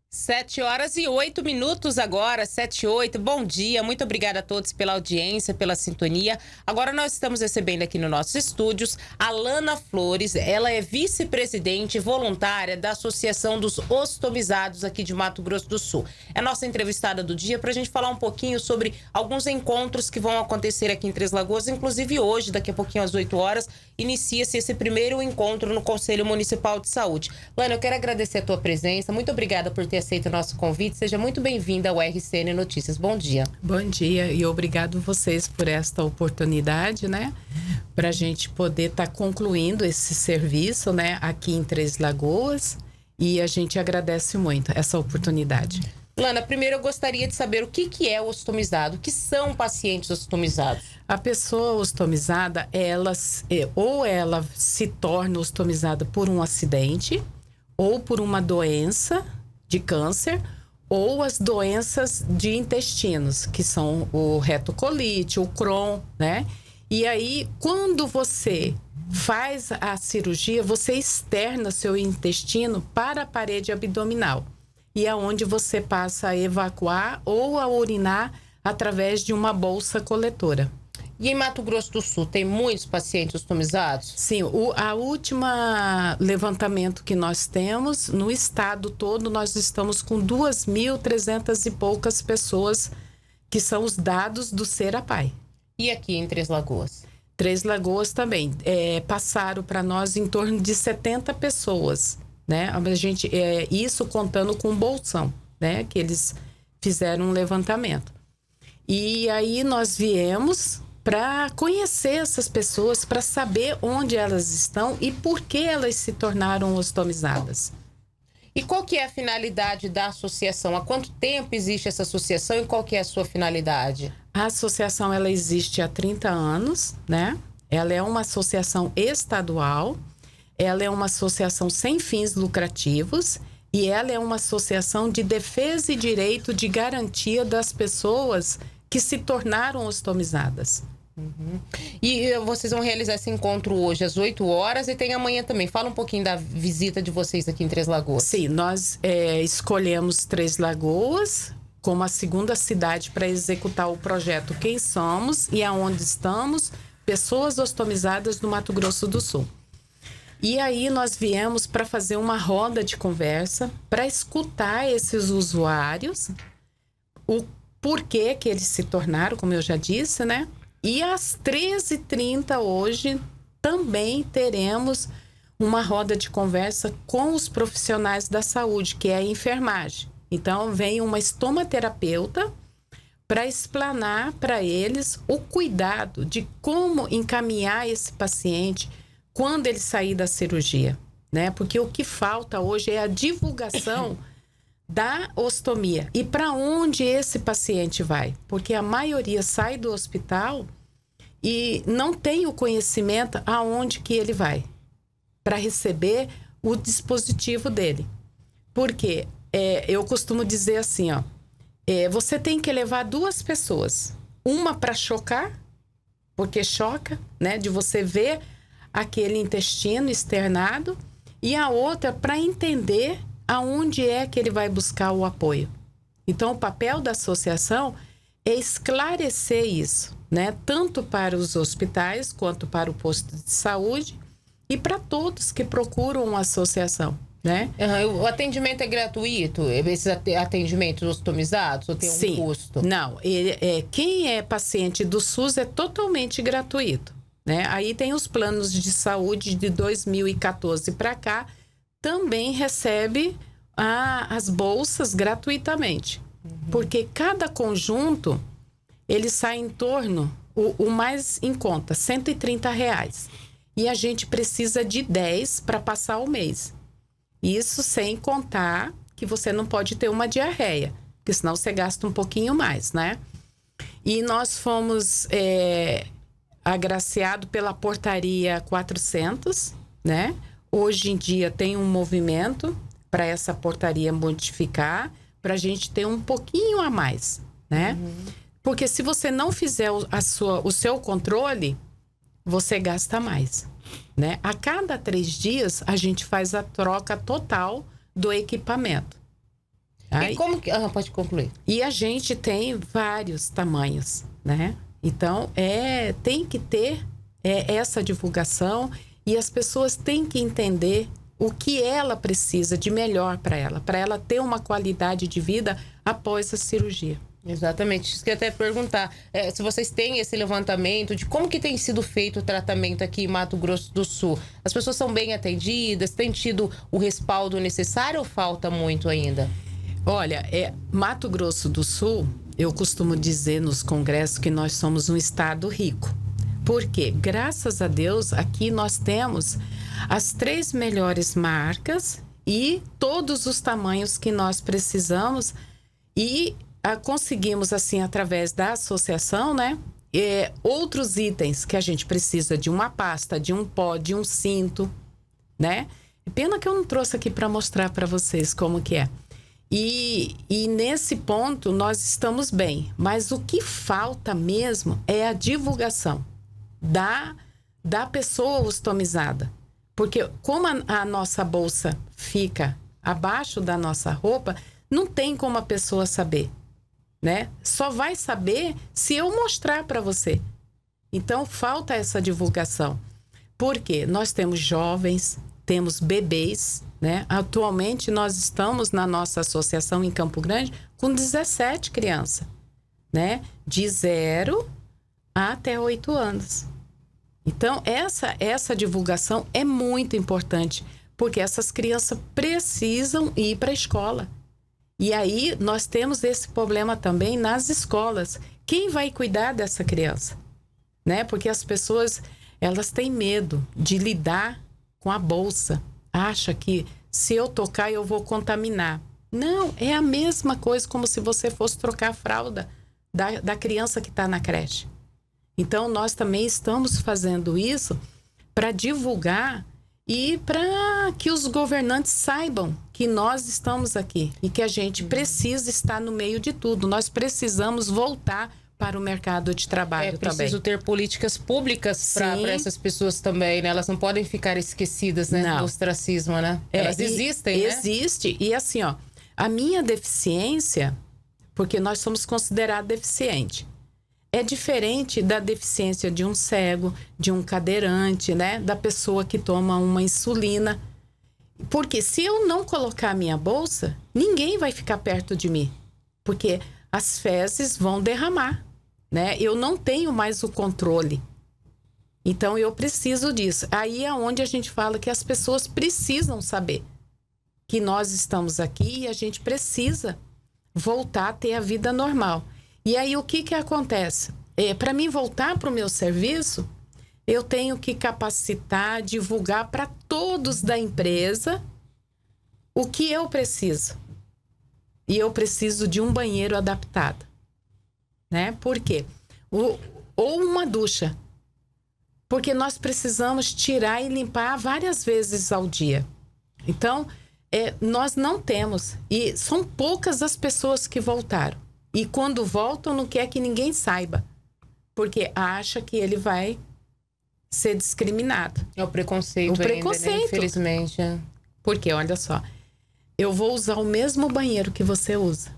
7h08 agora, 7h08. Bom dia, muito obrigada a todos pela audiência, pela sintonia. Agora nós estamos recebendo aqui nos nossos estúdios a Lana Flores. Ela é vice-presidente voluntária da Associação dos Ostomizados aqui de Mato Grosso do Sul. É a nossa entrevistada do dia para a gente falar um pouquinho sobre alguns encontros que vão acontecer aqui em Três Lagoas. Inclusive hoje, daqui a pouquinho às 8 horas, inicia-se esse primeiro encontro no Conselho Municipal de Saúde. Lana, eu quero agradecer a tua presença. Muito obrigada por ter aceita o nosso convite. Seja muito bem-vinda ao RCN Notícias. Bom dia. Bom dia e obrigado vocês por esta oportunidade, né? Para a gente poder estar concluindo esse serviço, né? Aqui em Três Lagoas, e a gente agradece muito essa oportunidade. Lana, primeiro eu gostaria de saber o que é o ostomizado, o que são pacientes ostomizados? A pessoa ostomizada, ela se torna ostomizada por um acidente ou por uma doença de câncer, ou as doenças de intestinos, que são o retocolite, o Crohn, né? E aí, quando você faz a cirurgia, você externa seu intestino para a parede abdominal. E é onde você passa a evacuar ou a urinar através de uma bolsa coletora. E em Mato Grosso do Sul, tem muitos pacientes ostomizados? Sim, a última levantamento que nós temos, no estado todo, nós estamos com 2.300 e poucas pessoas, que são os dados do Serapai. E aqui em Três Lagoas? Três Lagoas também. Passaram para nós em torno de 70 pessoas, né? A gente, isso contando com o bolsão, né? Que eles fizeram um levantamento. E aí nós viemos para conhecer essas pessoas, para saber onde elas estão e por que elas se tornaram ostomizadas. E qual que é a finalidade da associação? Há quanto tempo existe essa associação e qual que é a sua finalidade? A associação, ela existe há 30 anos, né? Ela é uma associação estadual, ela é uma associação sem fins lucrativos e ela é uma associação de defesa e direito de garantia das pessoas que se tornaram ostomizadas. Uhum. E vocês vão realizar esse encontro hoje às 8 horas e tem amanhã também. Fala um pouquinho da visita de vocês aqui em Três Lagoas. Sim, nós escolhemos Três Lagoas como a segunda cidade para executar o projeto Quem Somos e Aonde Estamos, Pessoas Ostomizadas no Mato Grosso do Sul. E aí nós viemos para fazer uma roda de conversa, para escutar esses usuários, o porquê que eles se tornaram, como eu já disse, né? E às 13h30 hoje também teremos uma roda de conversa com os profissionais da saúde, que é a enfermagem. Então vem uma estomaterapeuta para explanar para eles o cuidado de como encaminhar esse paciente quando ele sair da cirurgia, né? Porque o que falta hoje é a divulgação da ostomia. E para onde esse paciente vai? Porque a maioria sai do hospital e não tem o conhecimento aonde que ele vai para receber o dispositivo dele. Porque eu costumo dizer assim, ó, você tem que levar 2 pessoas. Uma para chocar, porque choca, né? De você ver aquele intestino externado, e a outra para entender aonde é que ele vai buscar o apoio. Então, o papel da associação é esclarecer isso, né? Tanto para os hospitais, quanto para o posto de saúde e para todos que procuram uma associação, né? Uhum. O atendimento é gratuito? Esses atendimentos ostomizados? Ou tem um custo? Não. Quem é paciente do SUS é totalmente gratuito, né? Aí tem os planos de saúde de 2014 para cá, também recebe as bolsas gratuitamente. Uhum. Porque cada conjunto, ele sai em torno, o mais em conta, R$130. E a gente precisa de 10 para passar o mês. Isso sem contar que você não pode ter uma diarreia, porque senão você gasta um pouquinho mais, né? E nós fomos agraciados pela portaria 400, né? Hoje em dia tem um movimento para essa portaria modificar, para a gente ter um pouquinho a mais, né? Uhum. Porque se você não fizer o seu controle, você gasta mais, né? A cada 3 dias, a gente faz a troca total do equipamento. E como que... pode concluir. E a gente tem vários tamanhos, né? Então, tem que ter essa divulgação e as pessoas têm que entender o que ela precisa de melhor para ela ter uma qualidade de vida após a cirurgia. Exatamente, isso que eu ia até perguntar, se vocês têm esse levantamento de como que tem sido feito o tratamento aqui em Mato Grosso do Sul. As pessoas são bem atendidas, têm tido o respaldo necessário ou falta muito ainda? Olha, Mato Grosso do Sul, eu costumo dizer nos congressos que nós somos um estado rico. Porque, graças a Deus, aqui nós temos as 3 melhores marcas e todos os tamanhos que nós precisamos e conseguimos, assim, através da associação, né? Outros itens que a gente precisa de uma pasta, de um pó, de um cinto, né? Pena que eu não trouxe aqui para mostrar para vocês como que é. E nesse ponto nós estamos bem, mas o que falta mesmo é a divulgação da pessoa ostomizada. Porque como a nossa bolsa fica abaixo da nossa roupa, não tem como a pessoa saber, né? Só vai saber se eu mostrar para você. Então falta essa divulgação. Porque nós temos jovens, temos bebês, né? Atualmente nós estamos na nossa associação em Campo Grande com 17 crianças, né? De 0 até 8 anos. Então essa divulgação é muito importante, porque essas crianças precisam ir para a escola. E aí nós temos esse problema também nas escolas. Quem vai cuidar dessa criança? Né? Porque as pessoas, elas têm medo de lidar com a bolsa. Acha que se eu tocar eu vou contaminar. Não, é a mesma coisa como se você fosse trocar a fralda da criança que está na creche. Então nós também estamos fazendo isso para divulgar e para que os governantes saibam que nós estamos aqui e que a gente precisa estar no meio de tudo. Nós precisamos voltar para o mercado de trabalho também. É preciso ter políticas públicas para essas pessoas também, né? Elas não podem ficar esquecidas, né? Do ostracismo, né? Elas existem, né? Existe. E assim, ó, a minha deficiência, porque nós somos considerados deficientes, é diferente da deficiência de um cego, de um cadeirante, né? Da pessoa que toma uma insulina. Porque se eu não colocar a minha bolsa, ninguém vai ficar perto de mim. Porque as fezes vão derramar, né? Eu não tenho mais o controle. Então, eu preciso disso. Aí é onde a gente fala que as pessoas precisam saber que nós estamos aqui e a gente precisa voltar a ter a vida normal. E aí, o que acontece? Para mim voltar para o meu serviço, eu tenho que capacitar, divulgar para todos da empresa o que eu preciso. E eu preciso de um banheiro adaptado, né? Por quê? Ou uma ducha. Porque nós precisamos tirar e limpar várias vezes ao dia. Então, nós não temos. E são poucas as pessoas que voltaram. E quando voltam, não quer que ninguém saiba. Porque acha que ele vai ser discriminado. É o preconceito ainda, né? Infelizmente. Porque, olha só, eu vou usar o mesmo banheiro que você usa.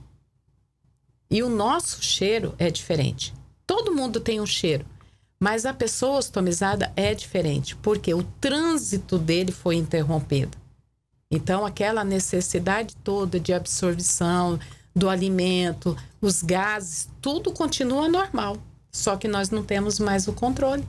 E o nosso cheiro é diferente. Todo mundo tem um cheiro. Mas a pessoa ostomizada é diferente. Porque o trânsito dele foi interrompido. Então, aquela necessidade toda de absorção do alimento, os gases, tudo continua normal. Só que nós não temos mais o controle,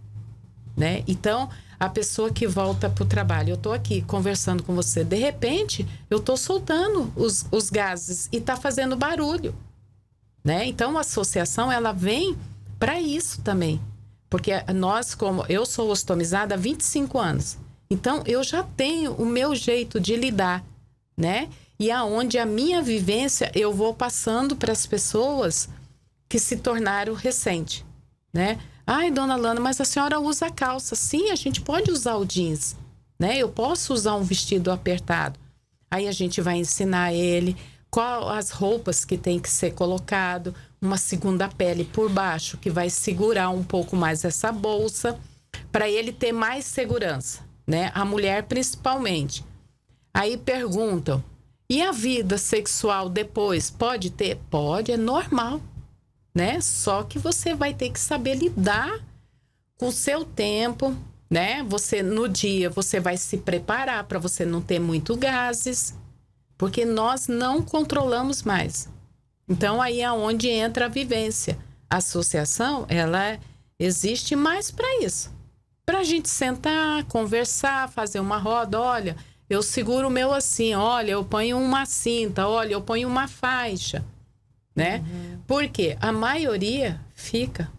né? Então, a pessoa que volta para o trabalho, eu estou aqui conversando com você, de repente, eu estou soltando os gases e está fazendo barulho, né? Então, a associação, ela vem para isso também. Porque nós, como eu sou ostomizada há 25 anos, então eu já tenho o meu jeito de lidar, né? E aonde a minha vivência eu vou passando para as pessoas que se tornaram recente, né? Ai, dona Lana, mas a senhora usa calça. Sim, a gente pode usar o jeans, né? Eu posso usar um vestido apertado. Aí a gente vai ensinar ele qual as roupas que tem que ser colocado, uma segunda pele por baixo que vai segurar um pouco mais essa bolsa para ele ter mais segurança, né? A mulher principalmente. Aí perguntam: E a vida sexual depois, pode ter? Pode, é normal, né? Só que você vai ter que saber lidar com o seu tempo, né? Você, no dia, você vai se preparar para você não ter muito gases, porque nós não controlamos mais. Então, aí é onde entra a vivência. A associação, ela existe mais para isso. Para a gente sentar, conversar, fazer uma roda. Olha, eu seguro o meu assim. Olha, eu ponho uma cinta. Olha, eu ponho uma faixa. Né? Porque a maioria fica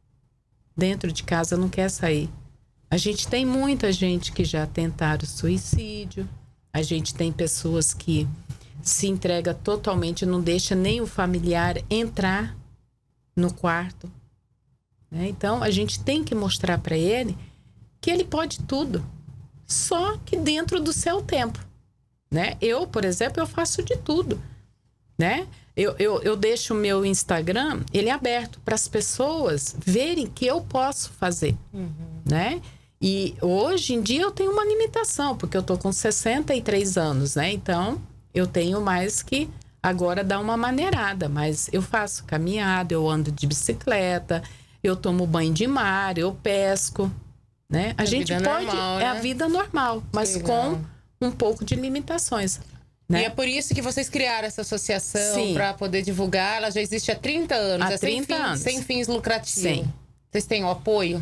dentro de casa, não quer sair. A gente tem muita gente que já tentaram suicídio. A gente tem pessoas que se entrega totalmente, não deixa nem o familiar entrar no quarto, né? Então, a gente tem que mostrar para ele que ele pode tudo, só que dentro do seu tempo, né? Eu, por exemplo, eu faço de tudo, né? Eu deixo o meu Instagram, ele é aberto para as pessoas verem que eu posso fazer, né? E hoje em dia eu tenho uma limitação, porque eu tô com 63 anos, né? Então, eu tenho mais que agora dar uma maneirada, mas eu faço caminhada, eu ando de bicicleta, eu tomo banho de mar, eu pesco, né? A gente pode, normal, é né? a vida normal, mas com um pouco de limitações, né? E é por isso que vocês criaram essa associação para poder divulgar. Ela já existe há 30 anos, há 30 anos. Sem fins lucrativos. Sim. Vocês têm o apoio?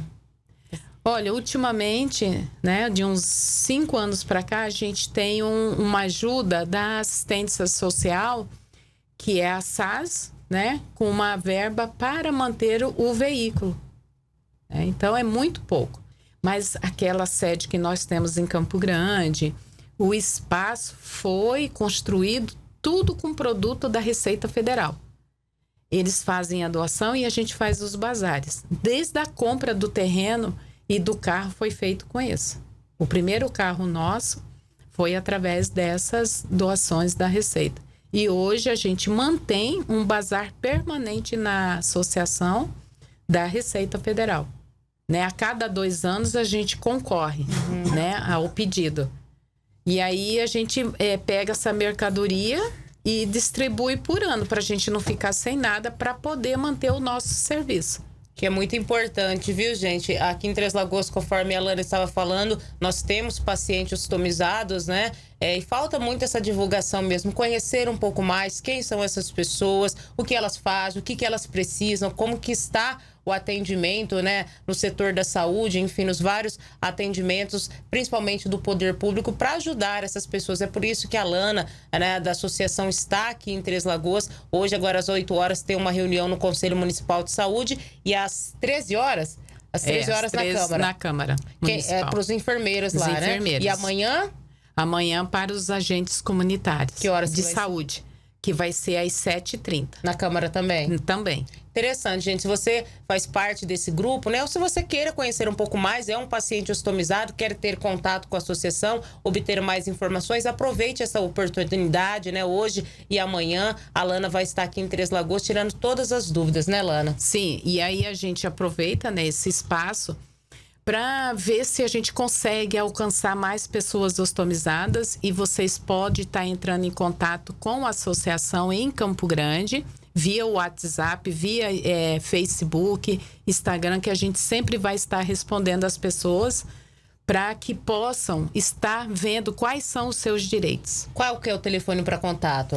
Olha, ultimamente, né, de uns 5 anos para cá, a gente tem uma ajuda da assistência social, que é a SAS, né, com uma verba para manter o veículo. Então, é muito pouco. Mas aquela sede que nós temos em Campo Grande, o espaço foi construído tudo com produto da Receita Federal. Eles fazem a doação e a gente faz os bazares. Desde a compra do terreno e do carro foi feito com isso. O primeiro carro nosso foi através dessas doações da Receita. E hoje a gente mantém um bazar permanente na associação da Receita Federal, né? A cada 2 anos a gente concorre, né, ao pedido. E aí a gente pega essa mercadoria e distribui por ano, para a gente não ficar sem nada, para poder manter o nosso serviço. Que é muito importante, viu, gente? Aqui em Três Lagoas, conforme a Lana estava falando, nós temos pacientes ostomizados, né? E falta muito essa divulgação mesmo, conhecer um pouco mais quem são essas pessoas, o que elas fazem, o que elas precisam, como que está o atendimento, né, no setor da saúde, enfim, nos vários atendimentos, principalmente do poder público, para ajudar essas pessoas. É por isso que a Lana, né, da associação, está aqui em Três Lagoas. Hoje, agora às 8 horas, tem uma reunião no Conselho Municipal de Saúde e às 13 horas... Às 13 horas na Câmara. Na Câmara Municipal. Para os enfermeiros lá, enfermeiros. Né? E amanhã? Amanhã para os agentes comunitários. Que horas de saúde? Que vai ser às 7h30. Na Câmara também? Também. Interessante, gente. Se você faz parte desse grupo, né? Ou se você queira conhecer um pouco mais, é um paciente ostomizado, quer ter contato com a associação, obter mais informações, aproveite essa oportunidade, né? Hoje e amanhã, a Lana vai estar aqui em Três Lagoas tirando todas as dúvidas, né, Lana? Sim, e aí a gente aproveita, né, esse espaço para ver se a gente consegue alcançar mais pessoas ostomizadas, e vocês podem estar entrando em contato com a associação em Campo Grande, via WhatsApp, via Facebook, Instagram, que a gente sempre vai estar respondendo às pessoas para que possam estar vendo quais são os seus direitos. Qual que é o telefone para contato?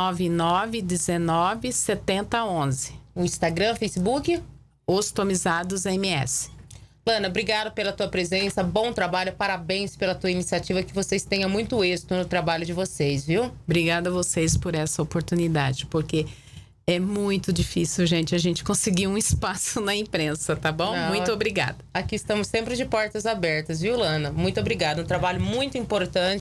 9919-7011. O Instagram, Facebook? Ostomizados MS. Lana, obrigado pela tua presença, bom trabalho, parabéns pela tua iniciativa, que vocês tenham muito êxito no trabalho de vocês, viu? Obrigada a vocês por essa oportunidade, porque é muito difícil, gente, a gente conseguir um espaço na imprensa, tá bom? Não, muito obrigada. Aqui estamos sempre de portas abertas, viu, Lana? Muito obrigada, um trabalho muito importante.